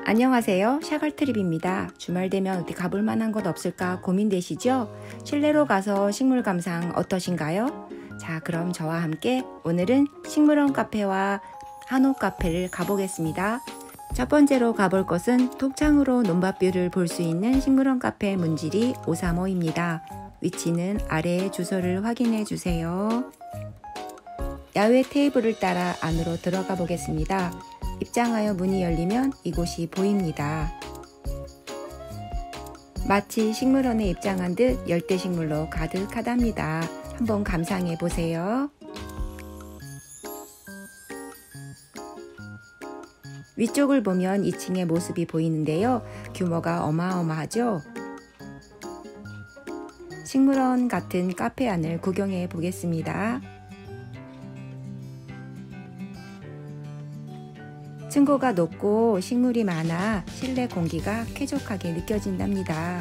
안녕하세요. 샤갈트립입니다. 주말 되면 어디 가볼 만한 곳 없을까 고민되시죠? 실내로 가서 식물 감상 어떠신가요? 자, 그럼 저와 함께 오늘은 식물원 카페와 한옥 카페를 가보겠습니다. 첫 번째로 가볼 곳은 통창으로 논밭뷰를 볼 수 있는 식물원 카페 문지리 535입니다. 위치는 아래의 주소를 확인해 주세요. 야외 테이블을 따라 안으로 들어가 보겠습니다. 입장하여 문이 열리면 이곳이 보입니다. 마치 식물원에 입장한 듯 열대식물로 가득하답니다. 한번 감상해 보세요. 위쪽을 보면 2층의 모습이 보이는데요. 규모가 어마어마하죠? 식물원 같은 카페 안을 구경해 보겠습니다. 층고가 높고 식물이 많아 실내 공기가 쾌적하게 느껴진답니다.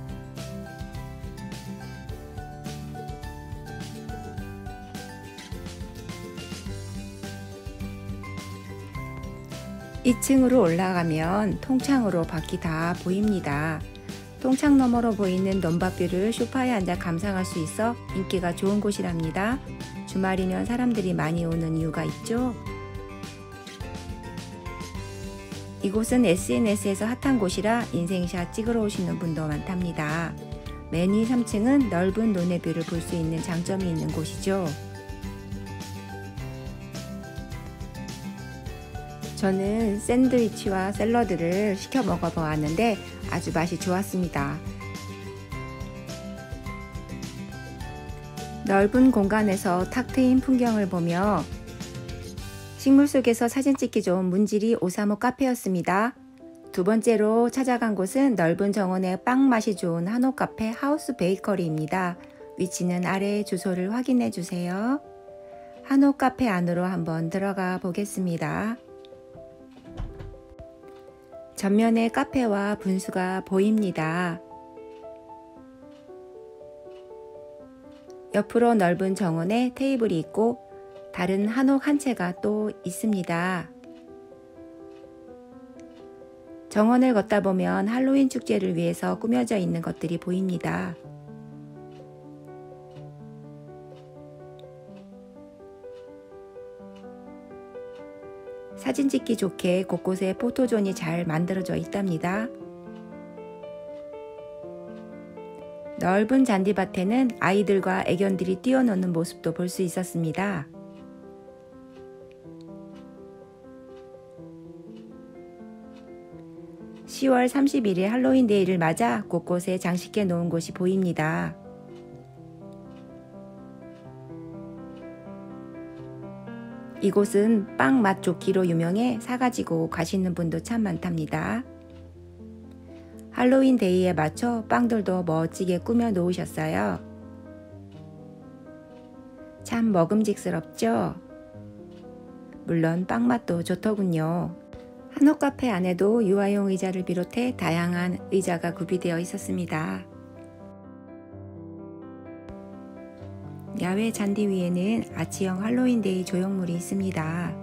(2층으로) 올라가면 통창으로 밖이 다 보입니다. 통창 너머로 보이는 논밭뷰를 소파에 앉아 감상할 수 있어 인기가 좋은 곳이랍니다. 주말이면 사람들이 많이 오는 이유가 있죠. 이곳은 SNS에서 핫한 곳이라 인생샷 찍으러 오시는 분도 많답니다. 맨 위 3층은 넓은 논해뷰를 볼 수 있는 장점이 있는 곳이죠. 저는 샌드위치와 샐러드를 시켜 먹어보았는데 아주 맛이 좋았습니다. 넓은 공간에서 탁 트인 풍경을 보며 식물 속에서 사진 찍기 좋은 문지리 535 카페였습니다. 두 번째로 찾아간 곳은 넓은 정원에 빵 맛이 좋은 한옥 카페 하우스 베이커리입니다. 위치는 아래 주소를 확인해 주세요. 한옥 카페 안으로 한번 들어가 보겠습니다. 전면에 카페와 분수가 보입니다. 옆으로 넓은 정원에 테이블이 있고 다른 한옥 한 채가 또 있습니다. 정원을 걷다 보면 할로윈 축제를 위해서 꾸며져 있는 것들이 보입니다. 사진 찍기 좋게 곳곳에 포토존이 잘 만들어져 있답니다. 넓은 잔디밭에는 아이들과 애견들이 뛰어노는 모습도 볼 수 있었습니다. (10월 31일) 할로윈 데이를 맞아 곳곳에 장식해 놓은 곳이 보입니다. 이곳은 빵 맛 좋기로 유명해 사가지고 가시는 분도 참 많답니다. 할로윈 데이에 맞춰 빵들도 멋지게 꾸며 놓으셨어요. 참 먹음직스럽죠? 물론 빵 맛도 좋더군요. 한옥 카페 안에도 유아용 의자를 비롯해 다양한 의자가 구비되어 있었습니다. 야외 잔디 위에는 아치형 할로윈데이 조형물이 있습니다.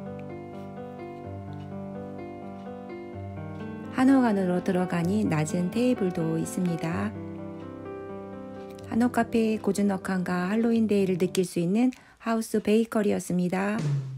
한옥 안으로 들어가니 낮은 테이블도 있습니다. 한옥 카페의 고즈넉함과 할로윈데이를 느낄 수 있는 하우스 베이커리였습니다.